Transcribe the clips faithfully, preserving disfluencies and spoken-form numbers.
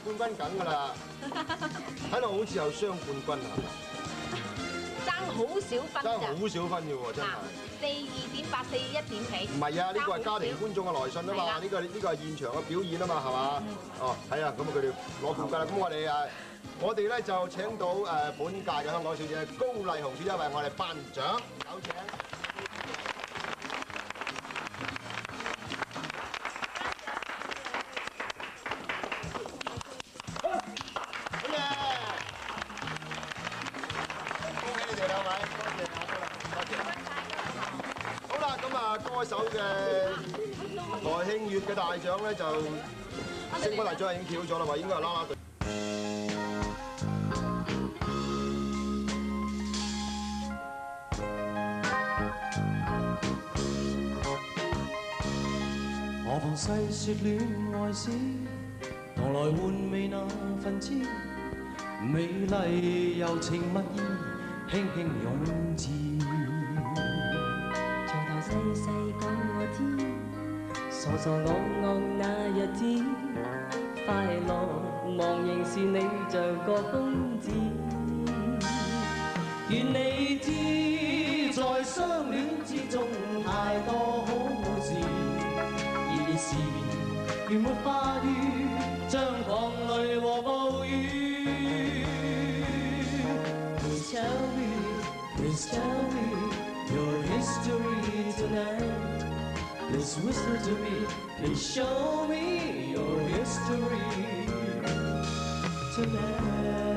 冠軍梗㗎啦，睇落好似有雙冠軍啊， 爭好少分爭咋。 好少分嘅喎，真係。 四二點八，四一點幾。 唔係啊，呢個係家庭觀眾嘅來信啊嘛，呢個呢個係現場嘅表演啊嘛，係嘛？哦，係啊，咁啊佢哋攞冠軍啦。咁我哋誒，我哋咧就請到誒本屆嘅香港小姐高麗紅小姐為我哋頒獎，有請。好嘢！恭喜你哋兩位，多謝阿高麗，多謝。好啦，咁啊，歌手嘅台慶月嘅大獎咧就星光大獎已經跳咗啦，話應該係啦啦隊。 何妨細説戀愛史，同來換味那份知，美麗柔情蜜意，輕輕湧至。 從頭細細講我知，傻傻戇戇那日子，快樂忘形是你像個瘋子。願你知，在相戀之中太多好故事，而是如沒花雨，將狂淚和暴雨。Please tell me, please tell me your history tonight. Please whisper to me, please show me your history tonight.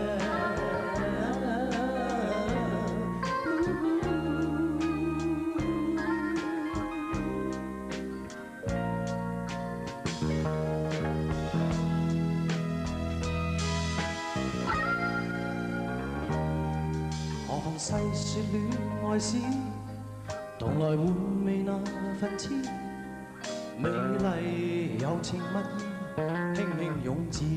何妨細説戀愛史，同來換味那份痴，美麗柔情蜜意，輕輕湧至。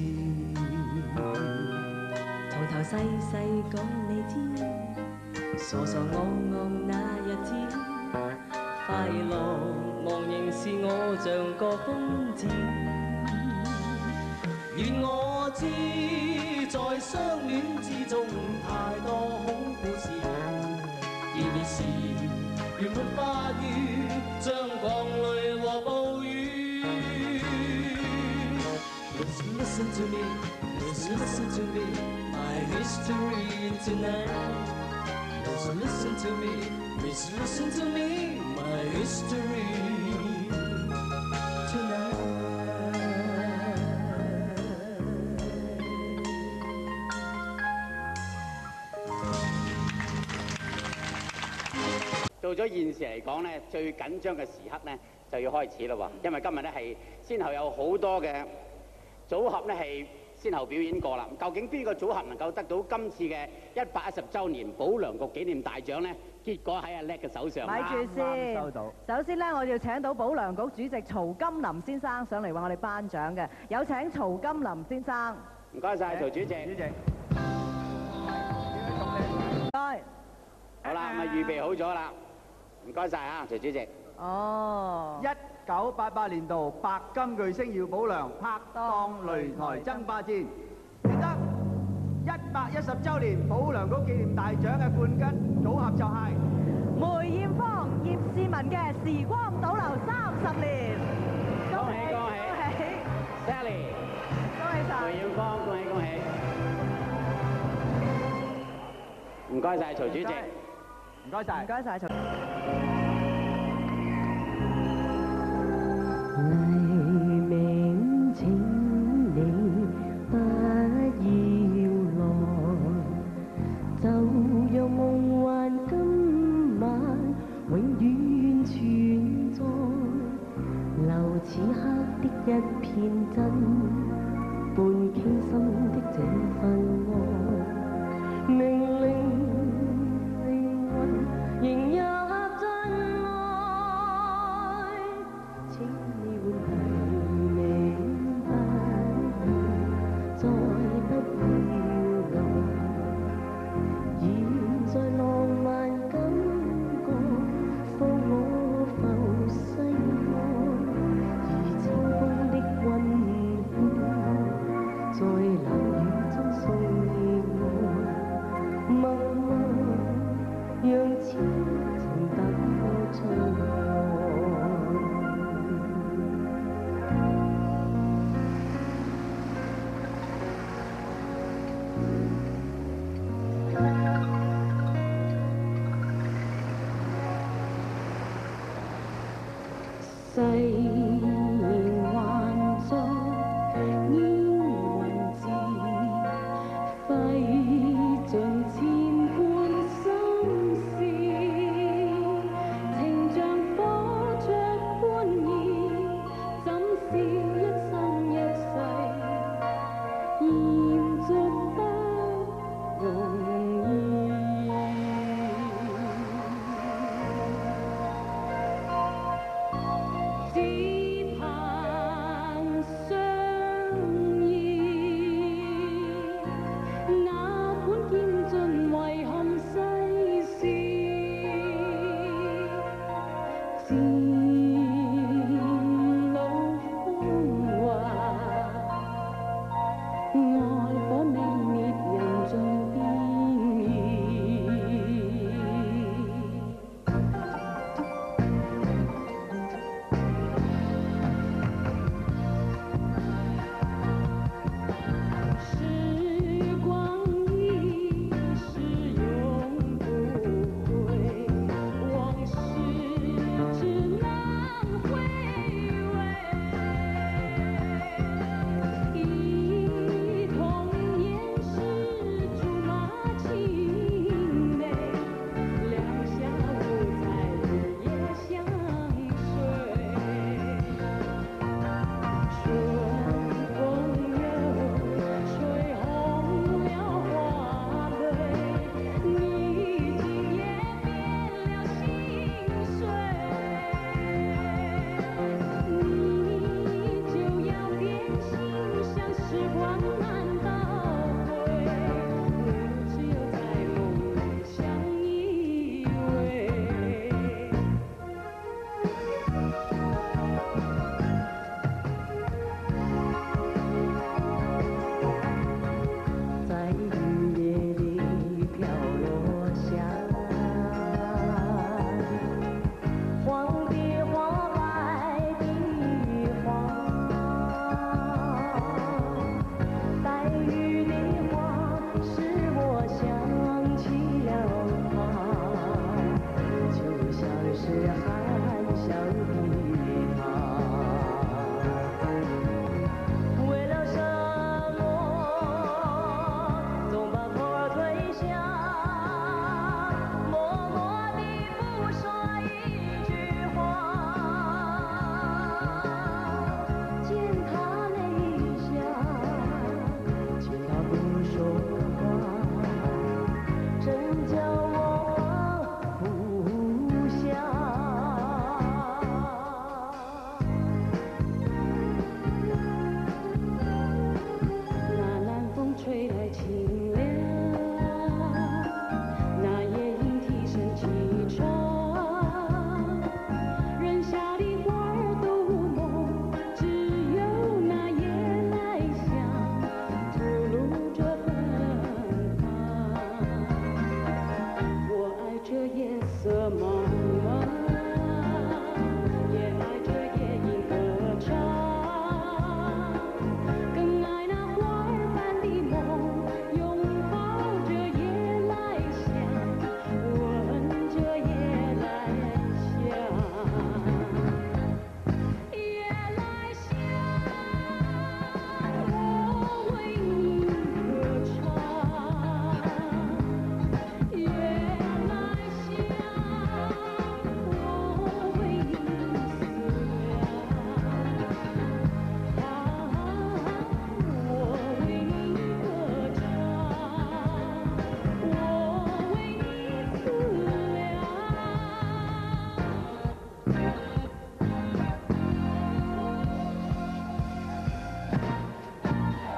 從頭細細講你知，傻傻戇戇那日子，快樂忘形是我像個瘋子。願我知，在相戀之中太多好故事，然是如沒花雨，將狂淚和暴雨。Please listen to me, please listen to me, my history tonight. Please listen to me, please listen to me, my history tonight. 到咗現時嚟講咧，最緊張嘅時刻咧就要開始啦喎，因為今日咧係先後有好多嘅組合咧係先後表演過啦。究竟邊個組合能夠得到今次嘅一百一十週年保良局紀念大獎咧？結果喺阿叻嘅手上。 咪住先，收到。首先咧，我要請到保良局主席曹金林先生上嚟為我哋頒獎嘅，有請曹金林先生。 唔該曬，曹主席。主席。 唔該。 好啦，咁啊預備好咗啦。唔該曬啊，曹主席。 哦。 一九八八年度白金巨星姚寶良拍檔擂台爭霸戰，贏得一百一十週年保良局紀念大獎嘅冠軍組合就係梅艷芳、葉倩文嘅《時光倒流三十年》。 恭喜恭喜！ 恭喜 Sally， 恭喜曬！ 梅艷芳，恭喜恭喜！唔該曬，曹主席。 唔該曬。 唔該曬，曹。 黎明請你不要來，就讓夢幻今晚永遠存在，留此刻的一片真，伴傾心的這份愛，命令靈魂仍入真愛。請你換題明白，再不要來。現在浪漫感覺放我浮世外，而清風的溫馨在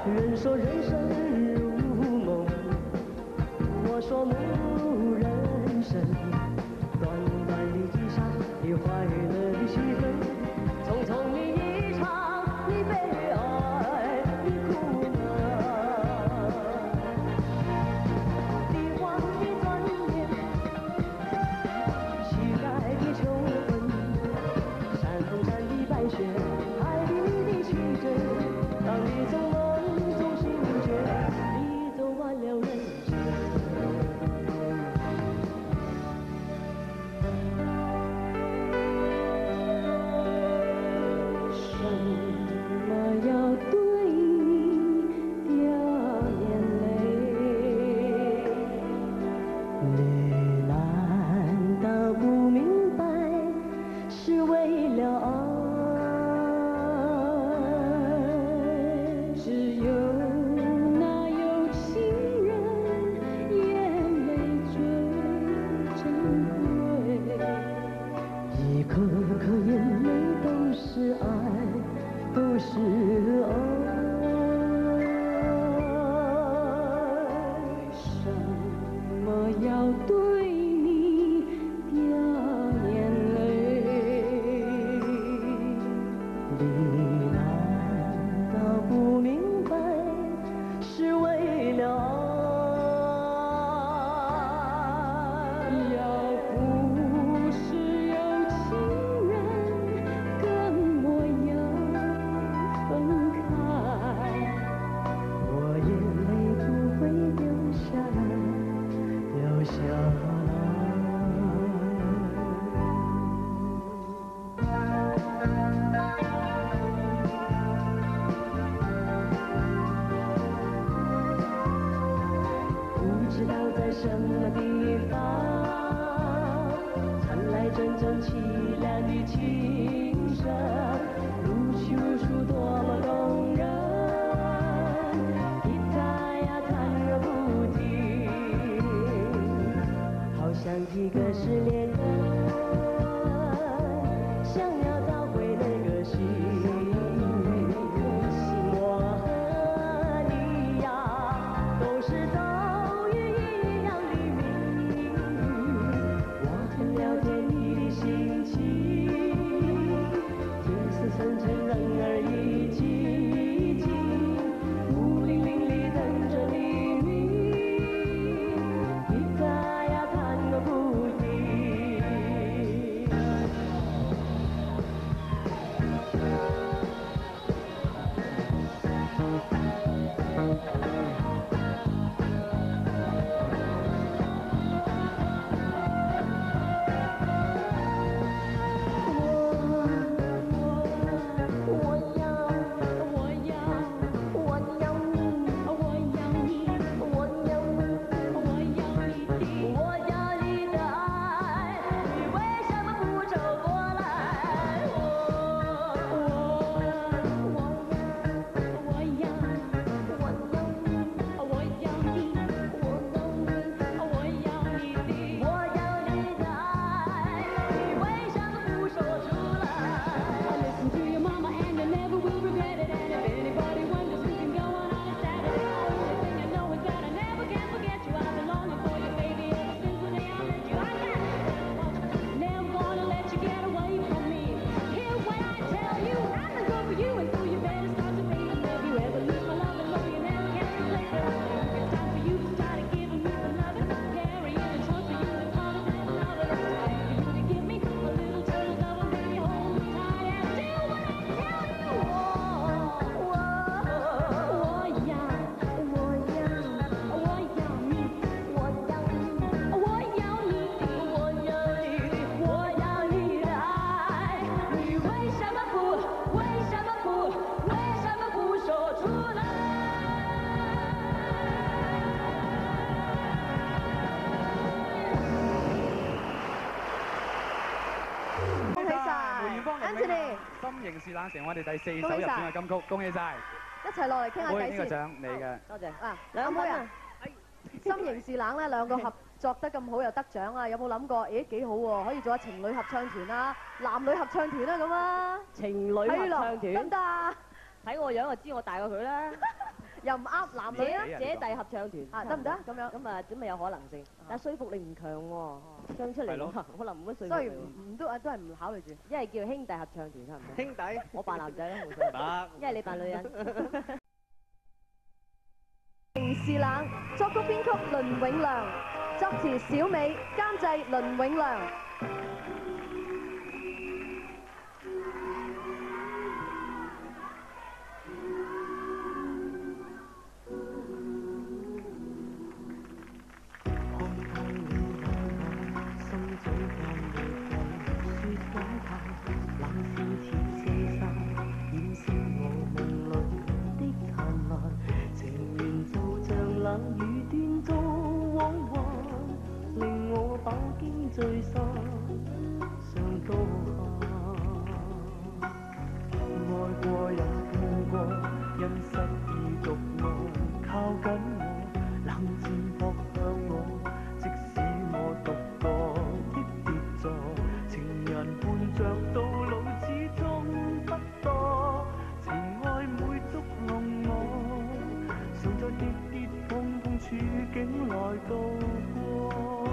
人说人生如梦，我说梦如人生。短短的几刹的快乐的气氛，匆匆的一场的悲哀的苦闷。帝王的尊严，乞丐的求婚，山峰山的白雪，海里的奇珍。当你走梦中醒觉，你走完了人生。什么要对你掉眼泪？你难道不明白，是为了爱？只有那有情人，眼泪最珍贵。一颗颗眼泪都是爱，都是爱。为什么要对你掉眼泪？你难道不明白，是为了爱？要不是有情人跟我要分开，我眼泪不会掉下来，掉下来。不知道在什么地方，传来阵阵凄凉的琴声，如泣如诉多么动人，吉他呀弹个不停，好像几个失恋人想要找回那个心。我和你呀，都是走于一样的命运。我很了解你的心情，天色深沉，人儿已寂静，孤零零地等着黎明，吉他呀弹个不停。 心仍是冷，成我哋第四首入選嘅金曲，恭喜晒！ 一齊落嚟傾下偈先。 呢個獎你嘅， 多謝。啊，兩妹啊，心仍是冷咧，兩個合作得咁好又得獎啊！有冇諗過？咦，幾好喎，可以做下情侶合唱團啦，男女合唱團啦咁啊！ 情侶合唱團得唔得啊？ 睇我樣就知我大過佢啦。 又唔啱男女啊？ 姐弟合唱團啊，得唔得？咁樣咁啊，咁咪有可能性，但係說服力唔強喎，唱出嚟可能冇乜說服力。 所以唔都都係唔考慮住， 一係叫兄弟合唱團得唔得？ 兄弟， 我扮男仔啦，冇所謂。 得。 一係你扮女人。 情是冷，作曲編曲倫永亮，作詞小美，監製倫永亮。 冷雨斷續往還，令我飽經醉心，想多下。愛過也痛過，因失意獨愛靠緊我，冷戰撲向我，即使我獨個的跌座，情人伴着到老始終不多，情愛每捉弄我，常在跌跌碰碰處境來渡過，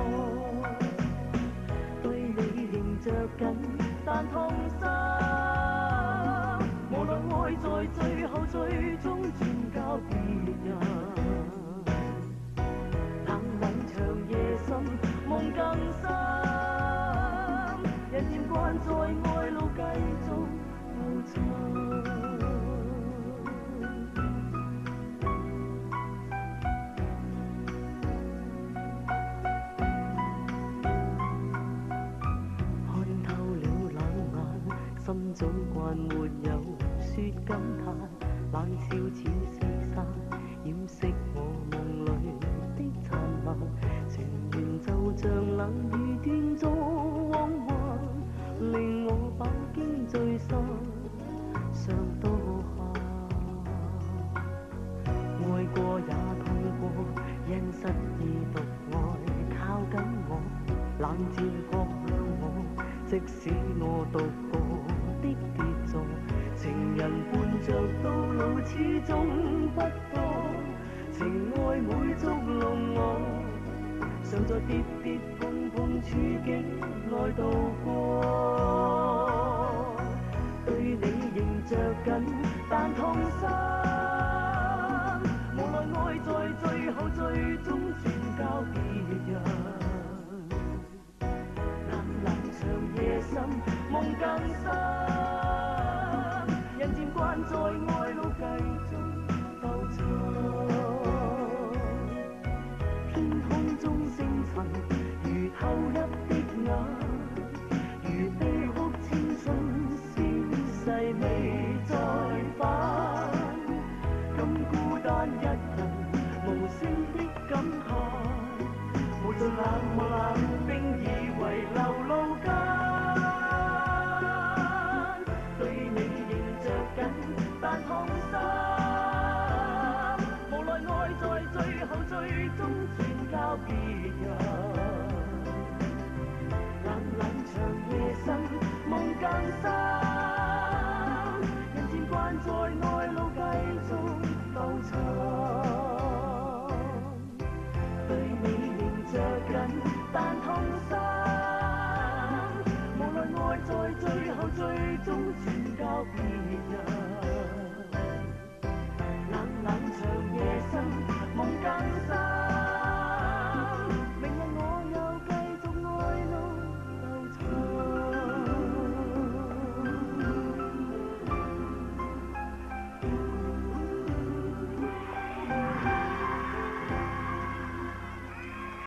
對你仍着緊，但痛心。無奈愛在最後最終轉交別人，冷冷長夜深，夢更深，人漸慣在愛路繼續浮沉。心早慣沒有說感嘆，冷笑似四散，掩飾我夢裏的燦爛。情緣就像冷雨斷續往還，令我飽經醉心，想多下。愛過也痛過，因失意獨愛靠緊我，冷箭撲向我，即使我獨個的跌座，情人伴着到老始終不多，情愛每捉弄我，常在跌跌碰碰處境來渡過，對你仍着緊，但痛心，無奈愛在最後最終轉交別人，冷冷長夜深，夢更深。人漸慣在愛路繼續浮沉，天空中星塵如透泣的眼，如悲哭千春消逝未再返，咁孤單一人無聲的感嘆，無盡冷漠冷冰以為流露間。但痛心，無奈愛在最後最終轉交別人。